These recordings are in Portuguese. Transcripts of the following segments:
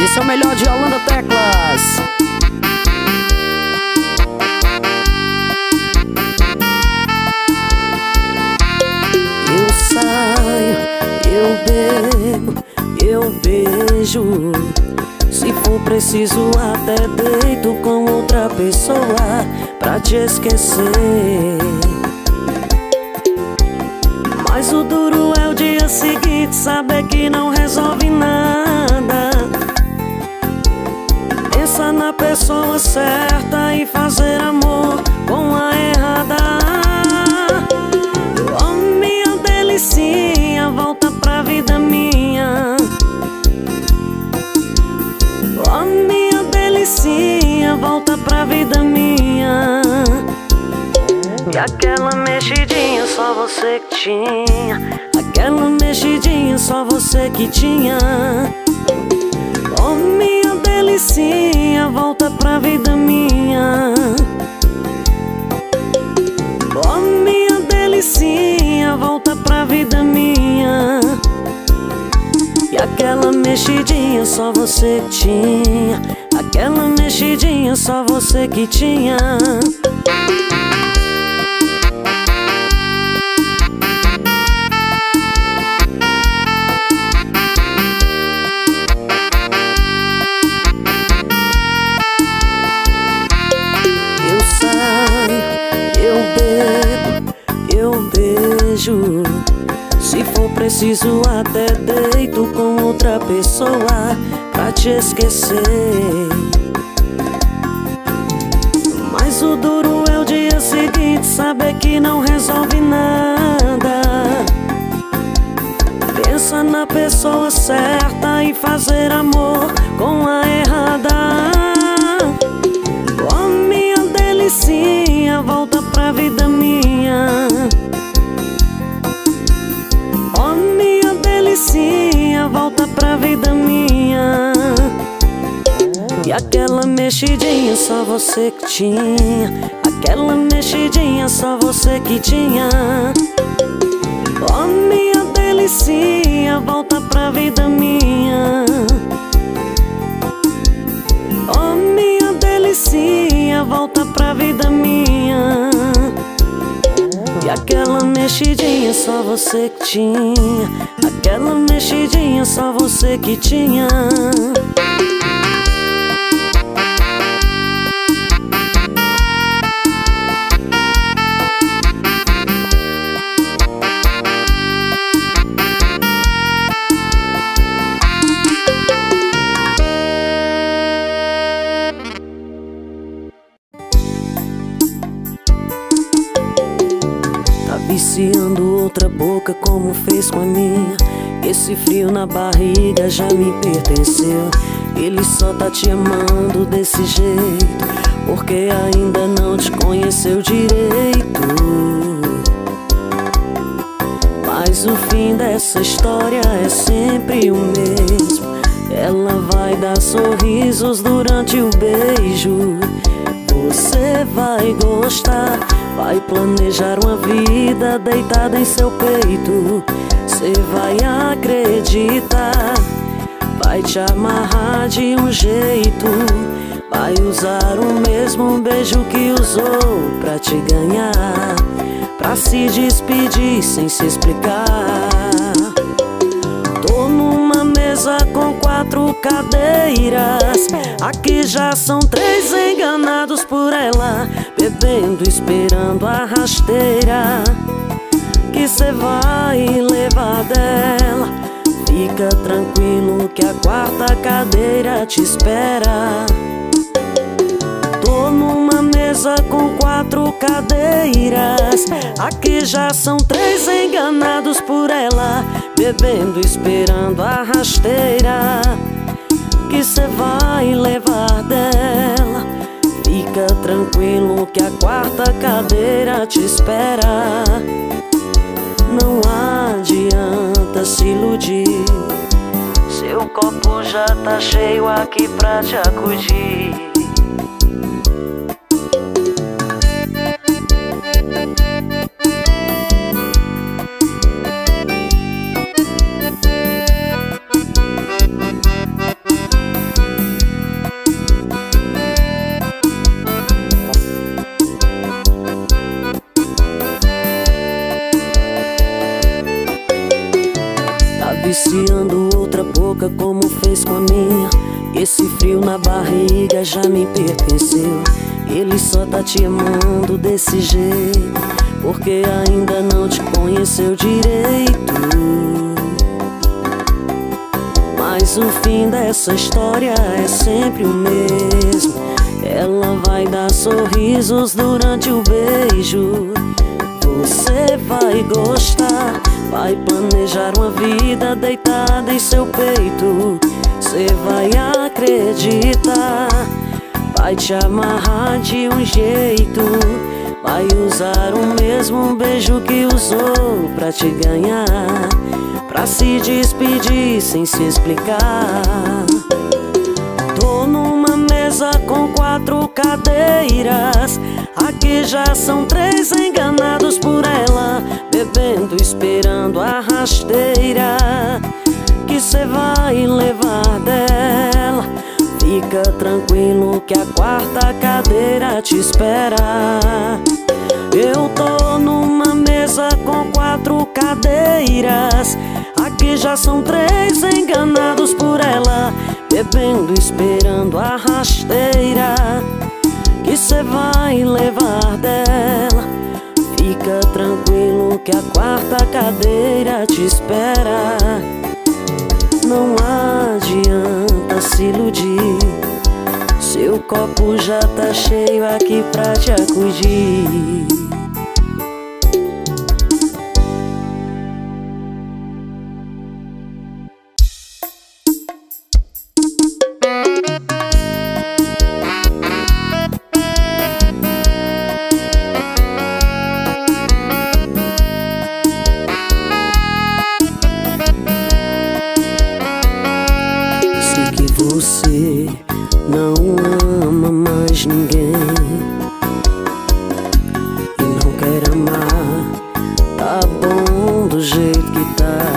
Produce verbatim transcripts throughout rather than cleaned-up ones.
Esse é o melhor de Holanda Teclas. Eu saio, eu bebo, eu beijo. Se for preciso até deito com outra pessoa pra te esquecer. Mas o duro é o dia seguinte, saber que não resolve nada. Pensar na pessoa certa e fazer amor com a errada. Oh, minha delicinha, volta pra vida minha. Oh, minha delicinha, volta pra vida minha. E aquela mexidinha só você que tinha. Aquela mexidinha só você que tinha. Oh, minha delicinha, volta pra vida minha. Oh, minha delicinha, volta pra vida minha. E aquela mexidinha só você que tinha. Aquela mexidinha só você que tinha. Se for preciso até deito com outra pessoa pra te esquecer. Mas o duro é o dia seguinte, saber que não resolve nada. Pensa na pessoa certa e fazer amor com a errada. Oh, minha delicinha, volta pra vida minha. Oh, minha delicinha, volta pra vida minha. E aquela mexidinha só você que tinha. Aquela mexidinha só você que tinha. Oh, minha delicinha, volta pra vida minha. Oh, minha delicinha, volta pra vida minha. E aquela mexidinha só você que tinha. Aquela mexidinha só você que tinha. Viciando outra boca como fez com a minha. Esse frio na barriga já me pertenceu. Ele só tá te amando desse jeito porque ainda não te conheceu direito. Mas o fim dessa história é sempre o mesmo. Ela vai dar sorrisos durante o beijo. Você vai gostar, vai planejar uma vida deitada em seu peito. Cê vai acreditar, vai te amarrar de um jeito. Vai usar o mesmo beijo que usou pra te ganhar, pra se despedir sem se explicar. Tô numa mesa com quatro cadeiras. Aqui já são três enganados por ela, bebendo, esperando a rasteira que cê vai levar dela. Fica tranquilo que a quarta cadeira te espera. Tô numa mesa com quatro cadeiras. Aqui já são três enganados por ela, bebendo, esperando a rasteira que cê vai levar dela. Fica tranquilo que a quarta cadeira te espera. Não adianta se iludir, seu copo já tá cheio aqui pra te acudir. acariciando outra boca como fez com a minha. Esse frio na barriga já me pertenceu. Ele só tá te amando desse jeito porque ainda não te conheceu direito. Mas o fim dessa história é sempre o mesmo. Ela vai dar sorrisos durante o beijo. Você vai gostar, vai planejar uma vida deitada em seu peito. Você vai acreditar, vai te amarrar de um jeito. Vai usar o mesmo beijo que usou pra te ganhar, pra se despedir sem se explicar. Tô numa mesa com quatro cadeiras, aqui já são três enganados por ela, bebendo, esperando a rasteira que cê vai levar dela. Fica tranquilo que a quarta cadeira te espera. Eu tô numa mesa com quatro cadeiras, aqui já são três enganados por ela, bebendo, esperando a rasteira que cê vai levar dela. Fica tranquilo que a quarta cadeira te espera. Não adianta se iludir, seu copo já tá cheio aqui pra te acudir. Você não ama mais ninguém e não quer amar, tá bom do jeito que tá.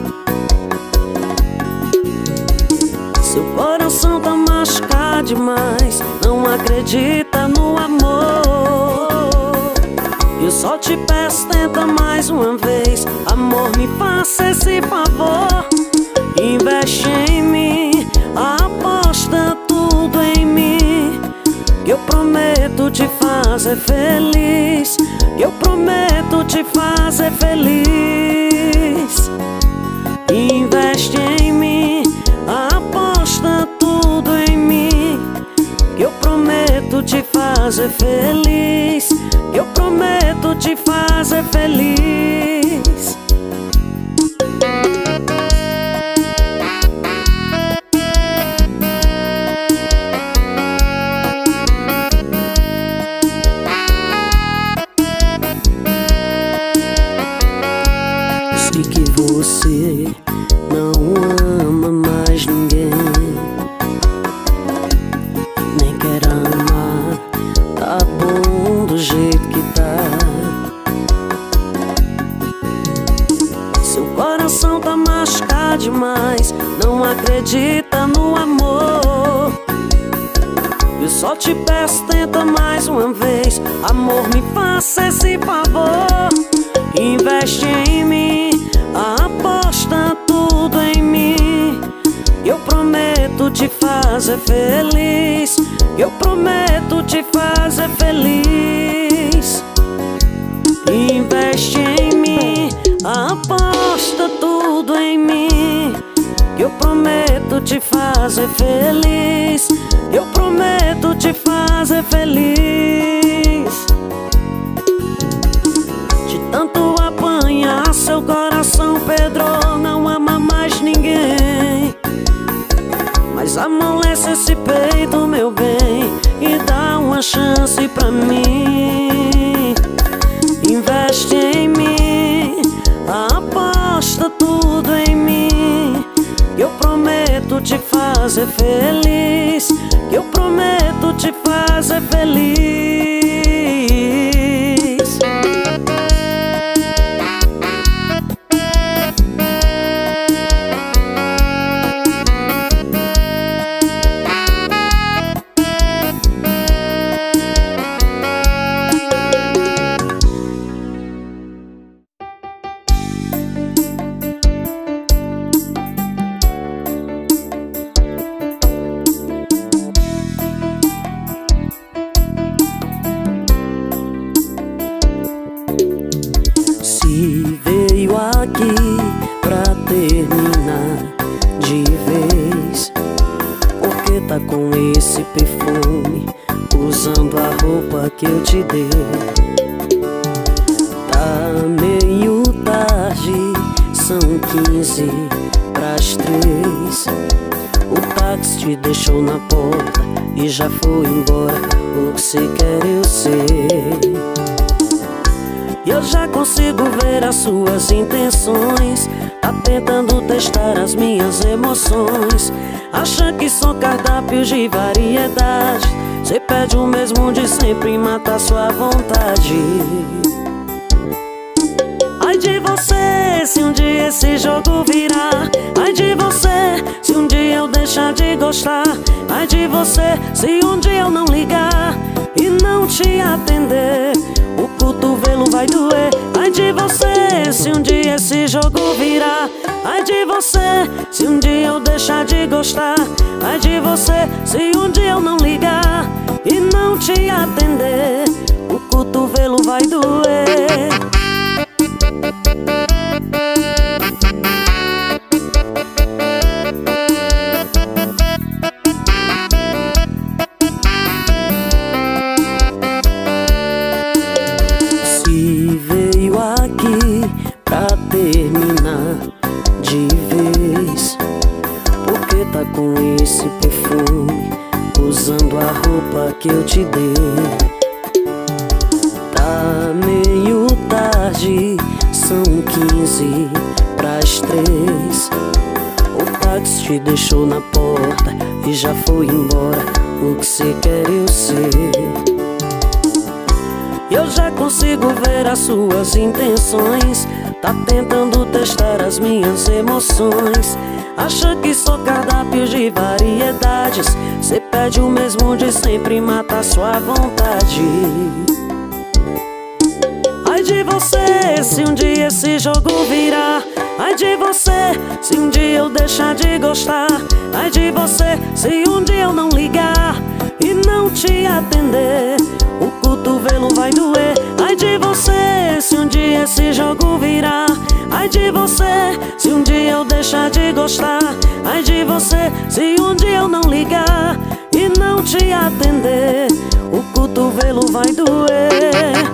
Seu coração tá machucado demais, não acredita no amor. Eu só te peço, tenta mais uma vez, amor, me faça esse favor. Investe em mim, aposta tudo em mim, que eu prometo te fazer feliz, que eu prometo te fazer feliz. Investe em mim, aposta tudo em mim, que eu prometo te fazer feliz, que eu prometo te fazer feliz. Sei que você não ama mais ninguém, nem quer amar, tá bom do jeito que tá. Seu coração tá machucado demais, não acredita no amor. Eu só te peço, tenta mais uma vez, amor, me faça esse favor. Investe em mim, aposta tudo em mim, eu prometo te fazer feliz, eu prometo te fazer feliz. Investe em mim, aposta tudo em mim, eu prometo te fazer feliz, eu prometo te fazer feliz. De tanto apanhar, seu coração, Pedro, não ama mais ninguém. Mas amolece esse peito, meu bem, e dá uma chance pra mim. Investe em mim, aposta tudo em mim, eu prometo te fazer feliz, eu prometo te fazer feliz. te dei. Tá meio tarde, são quinze pras três. O táxi te deixou na porta e já foi embora. O que cê quer eu sei. E eu já consigo ver as suas intenções. Tá tentando testar as minhas emoções. Acha que são cardápios de variedade. Cê pede o mesmo de sempre e mata a sua vontade. Ai de você, se um dia esse jogo virar. Ai de você, se um dia eu deixar de gostar. Ai de você, se um dia eu não ligar e não te atender, o cotovelo vai doer. Ai de você, se um dia esse jogo virar. Ai de você, se um dia eu deixar de gostar. Ai de você, se um dia eu não ligar e não te atender, o cotovelo vai doer. Se veio aqui pra terminar de vez, porque tá com esse perfume, usando a roupa que eu te dei. Tá meio tarde, são quinze pras três. O táxi te deixou na porta e já foi embora. O que cê quer eu sei. Eu já consigo ver as suas intenções. Tá tentando testar as minhas emoções. Acha que sou cardápio de variedades. Cê pede o mesmo de sempre e mata a sua vontade. Ai de você, se um dia esse jogo virar. Ai de você, se um dia eu deixar de gostar. Ai de você, se um dia eu não ligar e não te atender, o cotovelo vai doer. Ai de você, se um dia esse jogo virar. Ai de você, se um dia eu deixar de gostar. Ai de você, se um dia eu não ligar e não te atender, o cotovelo vai doer.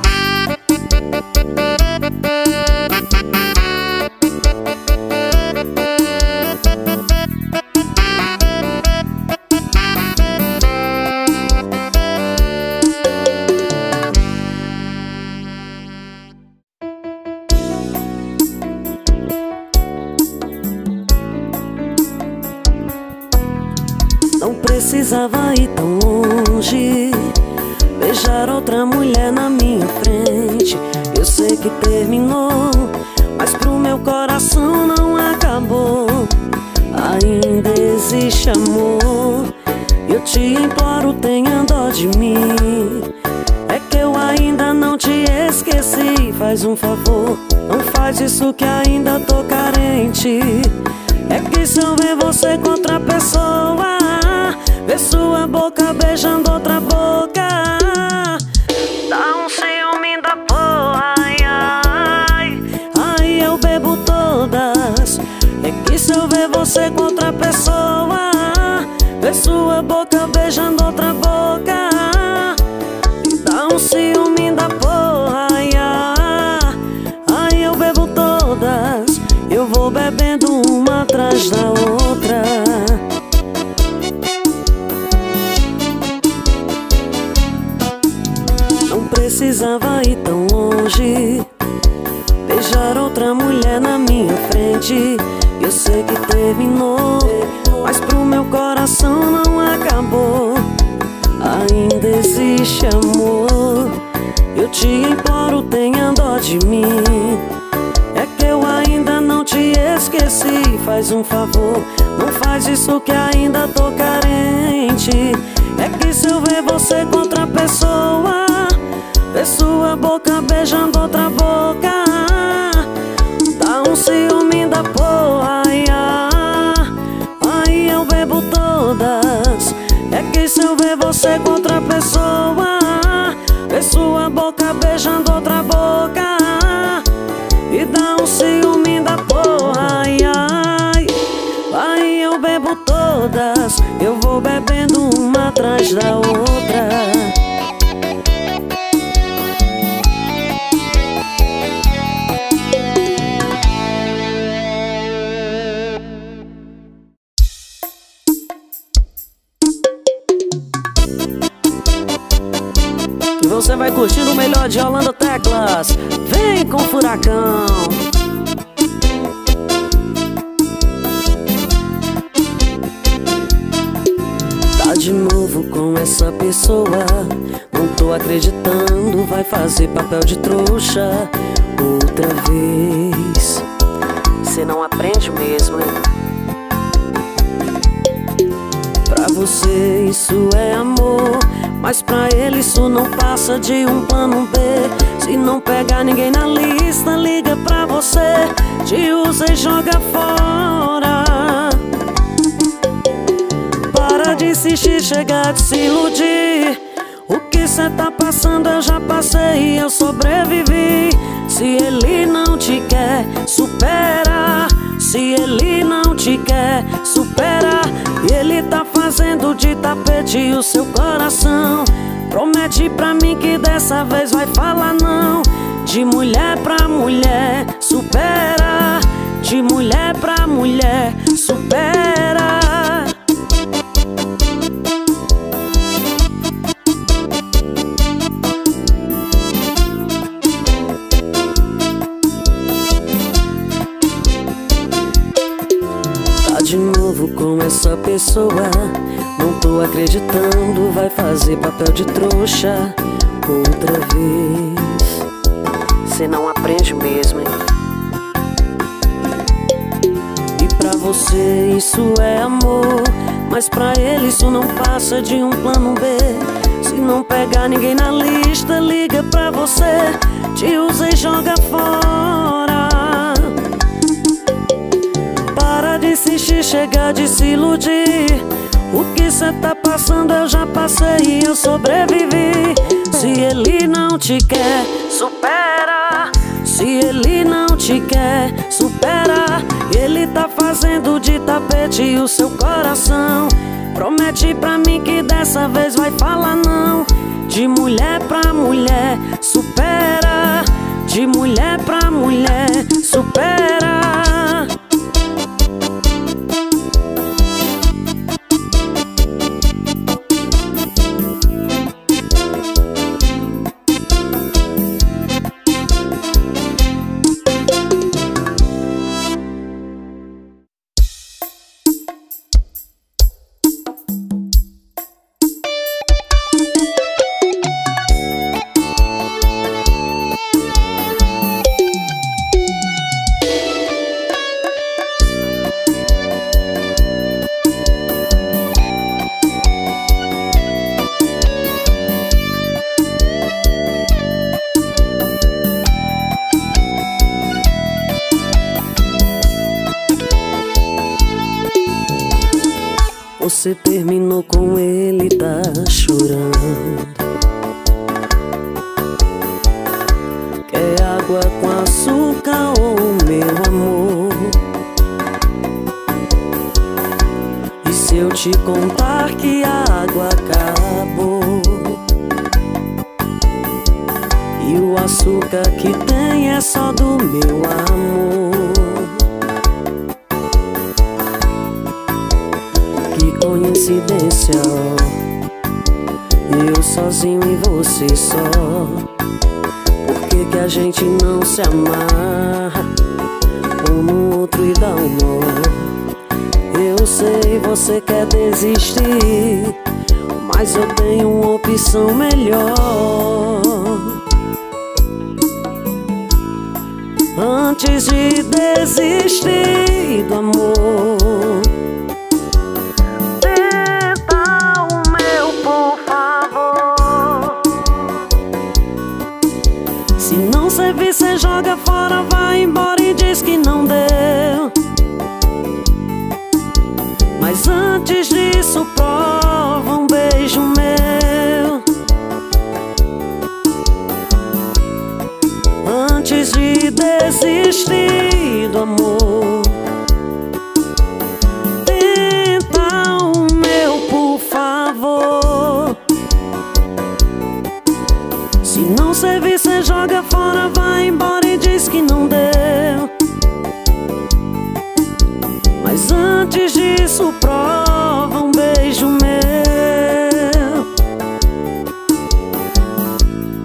Não precisava ir tão longe, beijar outra mulher na minha frente. Eu sei que terminou, mas pro meu coração não acabou. Ainda existe amor. Eu te imploro, tenha dó de mim. É que eu ainda não te esqueci. Faz um favor, não faz isso que ainda tô carente. É que se eu ver você com outra pessoa, ver sua boca beijando outra boca, dá um ciúme da porra. Ai, ai, ai, eu bebo todas. É que se eu ver você com outra pessoa, ver sua boca beijando outra boca, dá um ciúme da porra. Ai, ai, ai, eu bebo todas. Eu vou bebendo uma atrás da outra. Não precisava ir tão longe, beijar outra mulher na minha frente. Eu sei que terminou, mas pro meu coração não acabou. Ainda existe amor. Eu te imploro, tenha dó de mim. É que eu ainda não te esqueci. Faz um favor, não faz isso que ainda tô carente. É que se eu ver você com outra pessoa, ver sua boca beijando outra boca, dá um ciúme da porra. Ai, ai, ai, eu bebo todas. É que se eu ver você com outra pessoa, ver sua boca beijando outra boca, e dá um ciúme da porra. Ai, ai, ai, eu bebo todas. Eu vou bebendo uma atrás da outra. Então você vai curtindo o melhor de Rolando Teclas. Vem com Furacão. Tá de novo com essa pessoa, não tô acreditando, vai fazer papel de trouxa outra vez. Cê não aprende mesmo, hein? Pra você isso é amor, mas pra ele isso não passa de um plano B. Se não pegar ninguém na lista, liga pra você, te usa e joga fora. Para de insistir, chega de se iludir. O que cê tá passando eu já passei e eu sobrevivi. Se ele não te quer, supera. Se ele não te quer, supera. E ele tá fazendo de tapete o seu coração. Promete pra mim que dessa vez vai falar não. De mulher pra mulher, supera. De mulher pra mulher, supera. De novo com essa pessoa, não tô acreditando, vai fazer papel de trouxa outra vez. Cê não aprende mesmo, hein? E pra você isso é amor, mas pra ele isso não passa de um plano B. Se não pegar ninguém na lista, liga pra você, te usa e joga fora. Para de insistir, chega de se iludir. O que cê tá passando eu já passei e eu sobrevivi. Se ele não te quer, supera. Se ele não te quer, supera. Ele tá fazendo de tapete o seu coração. Promete pra mim que dessa vez vai falar não. De mulher pra mulher, supera. De mulher pra mulher, supera. Você terminou com ele, tá chorando. Quer água com açúcar ou meu amor? E se eu te contar que a água acabou e o açúcar que tem é só do meu amor? Coincidência, eu sozinho e você só. Por que que a gente não se amarra um no outro e dá um nó? Eu sei você quer desistir, mas eu tenho uma opção melhor. Antes de desistir do amor, cê joga fora, vai embora e diz que não deu. Mas antes disso prova um beijo meu. Antes de desistir do amor, tenta o meu, por favor. Se não servir, cê joga fora, vai embora e diz que não deu. Mas antes disso prova um beijo meu.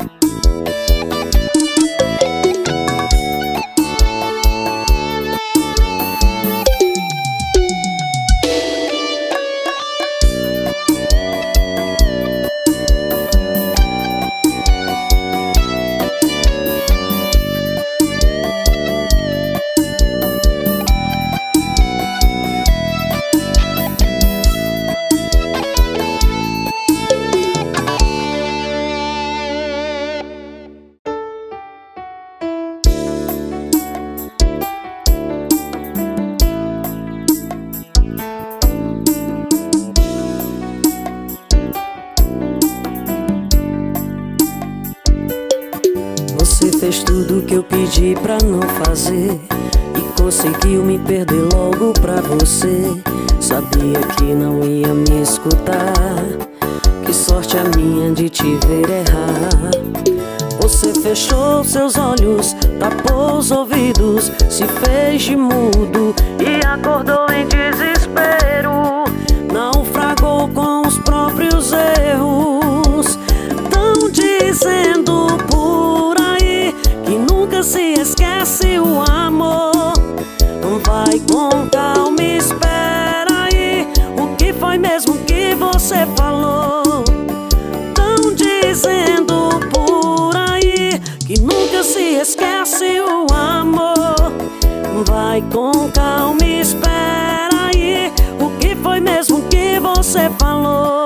fez tudo o que eu pedi pra não fazer e conseguiu me perder logo pra você. Sabia que não ia me escutar, que sorte a minha de te ver errar. Você fechou seus olhos, tapou os ouvidos, se fez de mudo e acordou em desespero. Naufragou com os próprios erros. Tão dizendo por aí que nunca se esquece o amor. Vai com calma, espera aí, o que foi mesmo que você falou? Tão dizendo por aí que nunca se esquece o amor. Vai com calma, espera aí, o que foi mesmo que você falou?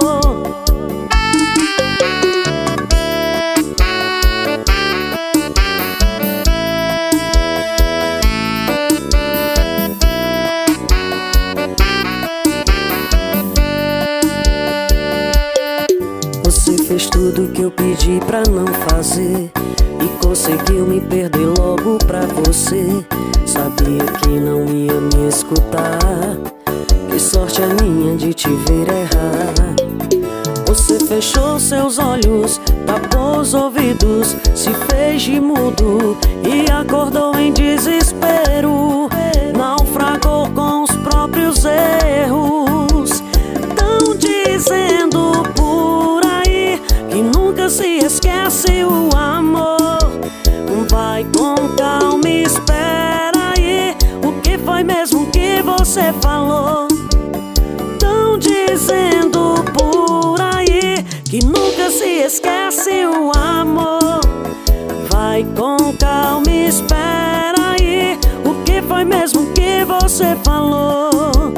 Você fez tudo o que eu pedi pra não fazer e conseguiu me perder logo pra você. Sabia que não ia me escutar, que sorte a minha de te ver errar. Você fechou seus olhos, tapou os ouvidos, se fez de mudo e acordou em desespero. Naufragou com os próprios erros. Tão dizendo por aí que nunca se esquece o amor. Vai com calma, espera aí, o que foi mesmo que você falou? Tão dizendo por aí que nunca se esquece o amor. Vai com calma, espera aí, o que foi mesmo que você falou?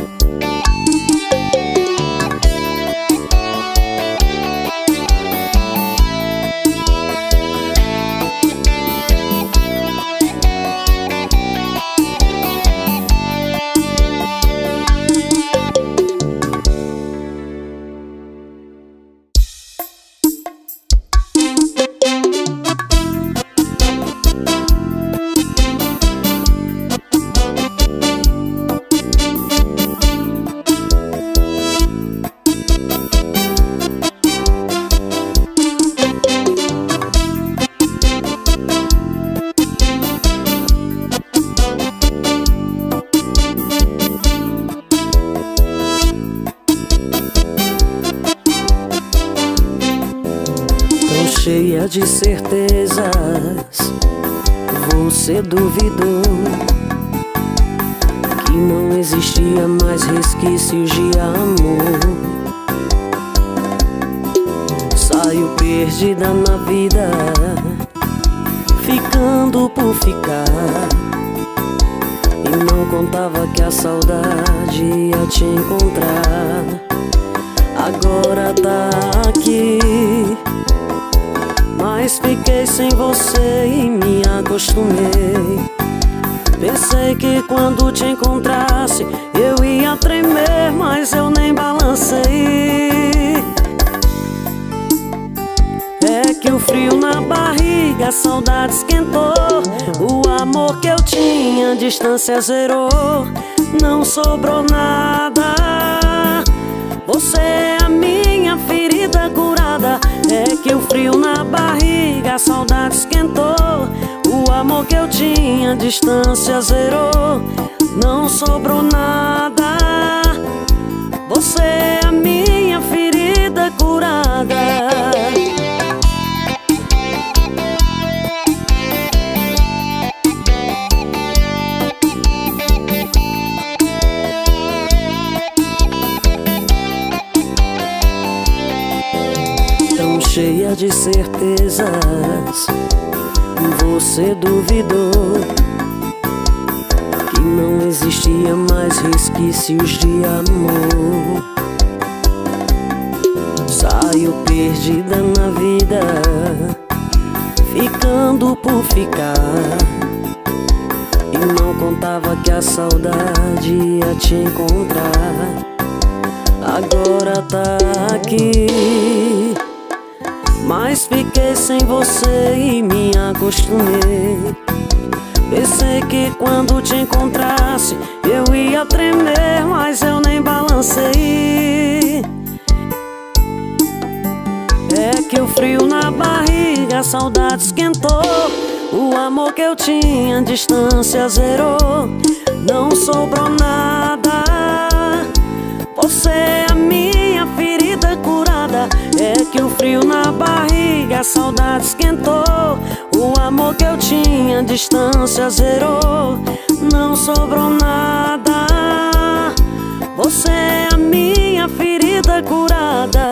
Cheia de certezas, você duvidou que não existia mais resquícios de amor. Saiu perdida na vida, ficando por ficar, e não contava que a saudade ia te encontrar. Agora tá aqui, mas fiquei sem você e me acostumei. Pensei que quando te encontrasse eu ia tremer, mas eu nem balancei. É que o frio na barriga, a saudade esquentou. O amor que eu tinha, a distância zerou. Não sobrou nada. Você é a minha ferida curada. É que o frio na barriga, a saudade esquentou. O amor que eu tinha, a distância zerou. Não sobrou nada. Você é a minha ferida curada. Cheia de certezas, você duvidou que não existia mais resquícios de amor. Saiu perdida na vida, ficando por ficar, e não contava que a saudade ia te encontrar. Agora tá aqui, mas fiquei sem você e me acostumei. Pensei que quando te encontrasse eu ia tremer, mas eu nem balancei. É que o frio na barriga, a saudade esquentou. O amor que eu tinha, a distância zerou. Não sobrou nada. Você é a minha ferida curada. É que o frio na barriga, a saudade esquentou. O amor que eu tinha, a distância zerou. Não sobrou nada. Você é a minha ferida curada.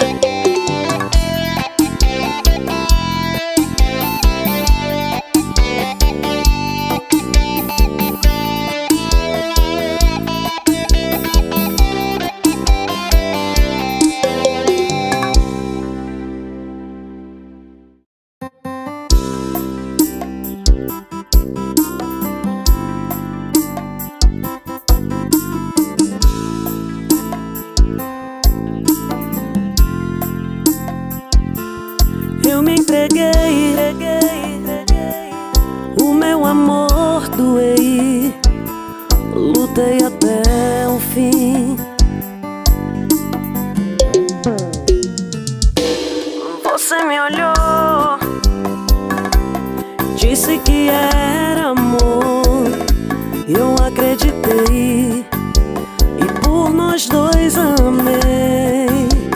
Eu me entreguei, o meu amor doei, lutei até o fim. Você me olhou, disse que era amor. Eu acreditei e por nós dois amei.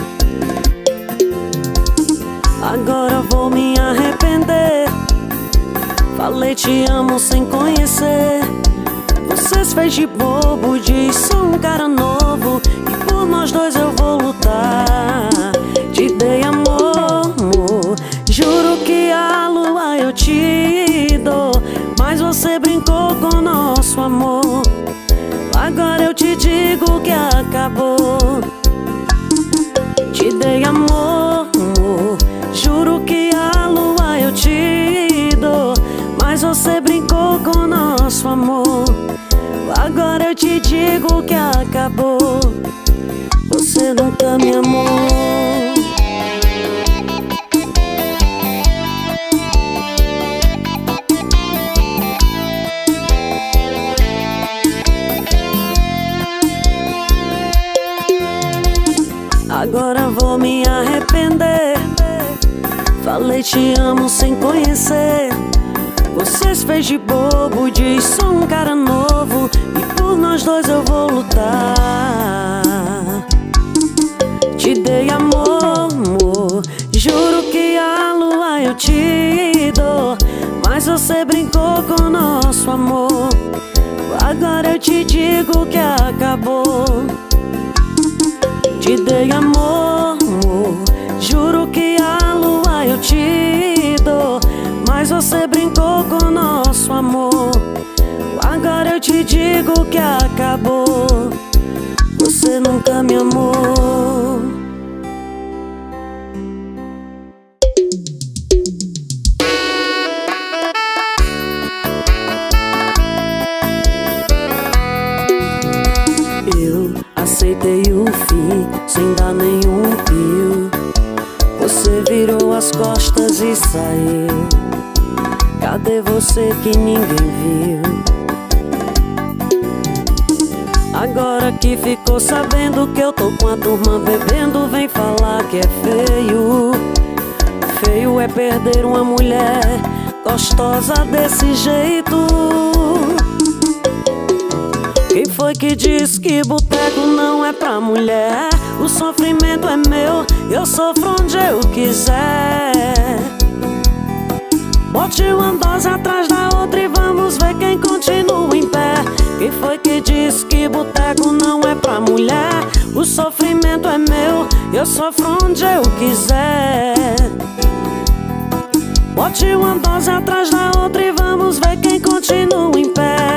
Agora vou me arrepender. Falei te amo sem conhecer. Você se fez de bobo, diz sou um cara novo e por nós dois eu vou lutar. Te dei amor, amor, juro que a lua eu te dou, mas você brincou com nosso amor. Agora eu te digo que acabou. Te dei amor, amor, juro que a lua eu te dou, mas você brincou com nosso amor. Agora eu te digo que acabou. Você nunca me amou. Agora vou me arrepender. Falei te amo sem conhecer. Você se fez de bobo, diz sou um cara novo e por nós dois eu vou lutar. Te dei amor, amor, juro que a lua eu te dou, mas você brincou com nosso amor. Agora eu te digo que acabou. Te dei amor, amor, juro que a lua eu te dou, mas você brincou com nosso amor. Agora eu te digo que acabou. Você nunca me amou. Eu aceitei o fim sem dar nenhum pio. Você virou as costas e saiu. Cadê você que ninguém viu? Agora que ficou sabendo que eu tô com a turma bebendo, vem falar que é feio. Feio é perder uma mulher gostosa desse jeito. Quem foi que disse que boteco não é pra mulher? O sofrimento é meu, eu sofro onde eu quiser. Bote uma dose atrás da outra e vamos ver quem continua em pé. Quem foi que disse que boteco não é pra mulher? O sofrimento é meu, eu sofro onde eu quiser. Bote uma dose atrás da outra e vamos ver quem continua em pé.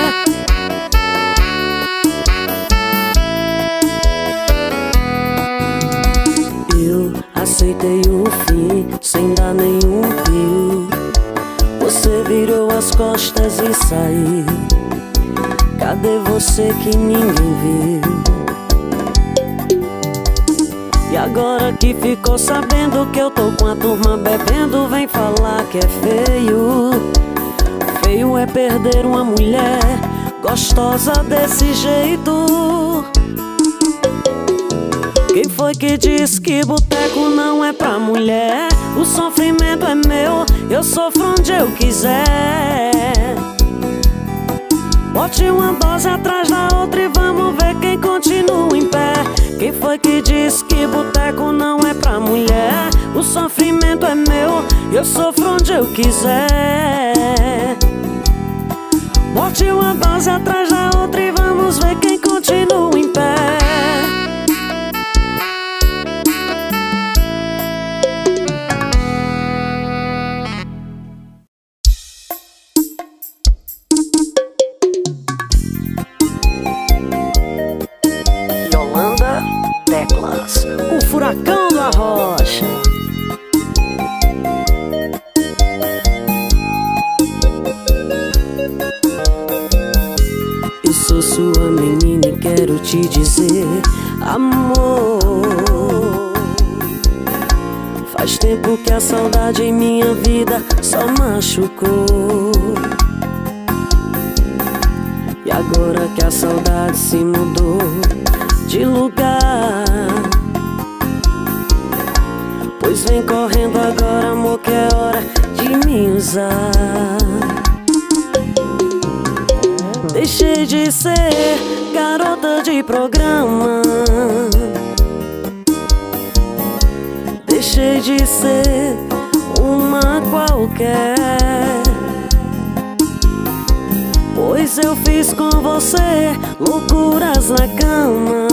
Eu aceitei o fim sem dar nenhum pio. Você virou as costas e saiu. Cadê você que ninguém viu? E agora que ficou sabendo que eu tô com a turma bebendo, vem falar que é feio. Feio é perder uma mulher gostosa desse jeito. Quem foi que disse que boteco não é pra mulher? O sofrimento é meu, eu sofro onde eu quiser. Bote uma dose atrás da outra e vamos ver quem continua em pé. Quem foi que disse que boteco não é pra mulher? O sofrimento é meu, eu sofro onde eu quiser. Bote uma dose atrás da outra e vamos ver quem continua em pé. Yolanda Teclas, o furacão da rocha. Eu sou sua menina e quero te dizer, amor, faz tempo que a saudade em minha vida só machucou. E agora que a saudade se mudou de lugar, pois vem correndo agora, amor, que é hora de me usar. Deixei de ser garota de programa, deixei de ser uma qualquer, pois eu fiz com você loucuras na cama.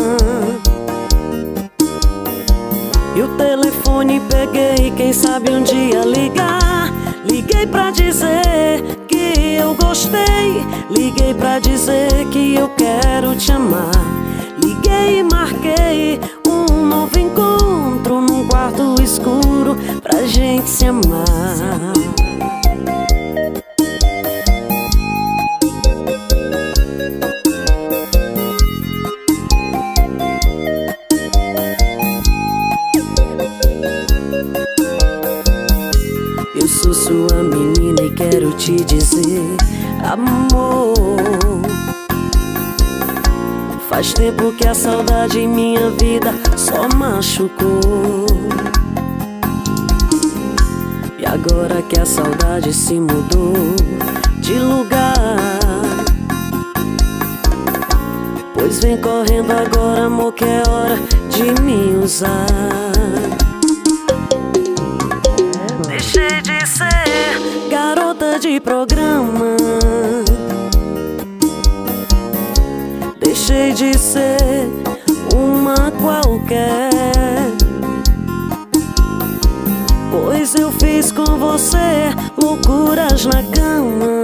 E o telefone peguei, quem sabe um dia ligar. Liguei pra dizer que eu gostei, liguei pra dizer que eu quero te amar. Liguei e marquei um novo encontro num quarto escuro pra gente se amar. Eu sou sua menina e quero te dizer, amor, faz tempo que a saudade em minha vida só machucou. E agora que a saudade se mudou de lugar, pois vem correndo agora, amor, que é hora de me usar. Deixei de ser garota de programa, deixei de ser uma qualquer, pois eu fiz com você loucuras na cama.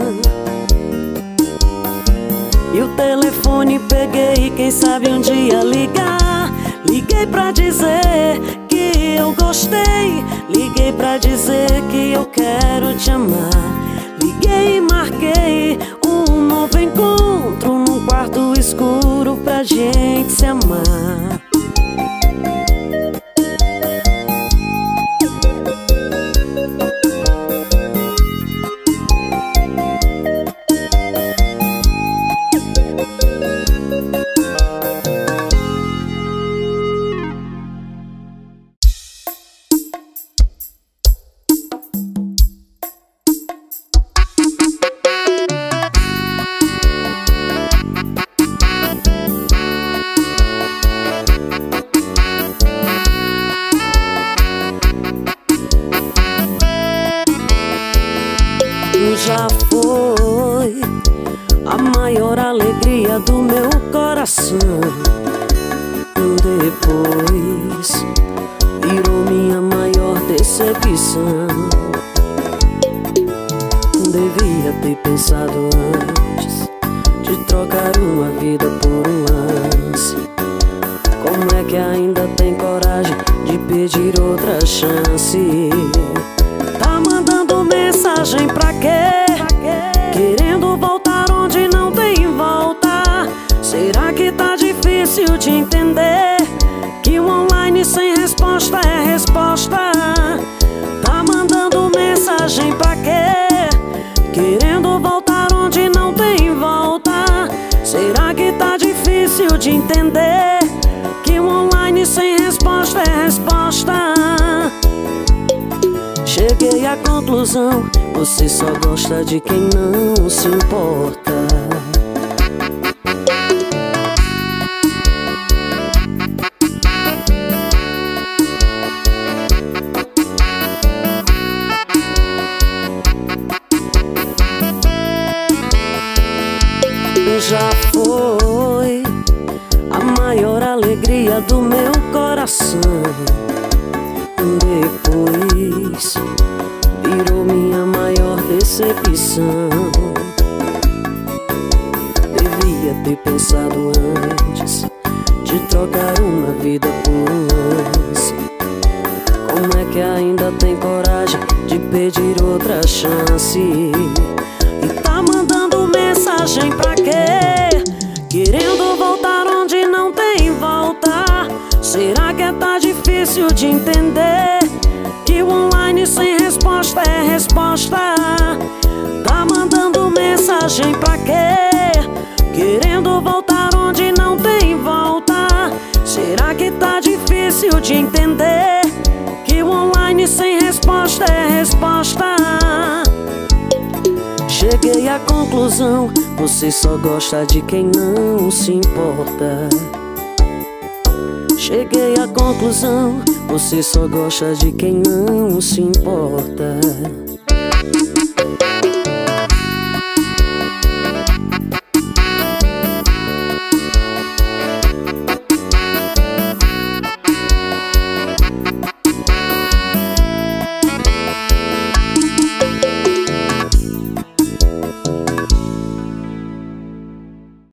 E o telefone peguei, quem sabe um dia ligar. Liguei pra dizer que eu gostei, liguei pra dizer que eu quero te amar. Liguei e marquei um novo encontro num quarto escuro pra gente se amar. Já foi a maior alegria do meu coração. Depois virou minha maior decepção. Devia ter pensado antes de trocar uma vida por um lance. Como é que ainda tem coragem de pedir outra chance? Tá mandando mensagem pra quê? Querendo voltar onde não tem volta. Será que tá difícil de entender que o online Cheguei à conclusão, você só gosta de quem não se importa. Já foi a maior alegria do meu coração. Depois virou minha maior decepção. Devia ter pensado antes de trocar uma vida por um lance. Como é que ainda tem coragem de pedir outra chance? E tá mandando mensagem pra quê? Querendo voltar onde não tem volta. Será que é tá difícil de entender que o online sem resposta é resposta? Tá mandando mensagem pra quê? Querendo voltar onde não tem volta. Será que tá difícil de entender que o online sem resposta é resposta? Cheguei à conclusão, você só gosta de quem não se importa. Cheguei à conclusão, você só gosta de quem não se importa.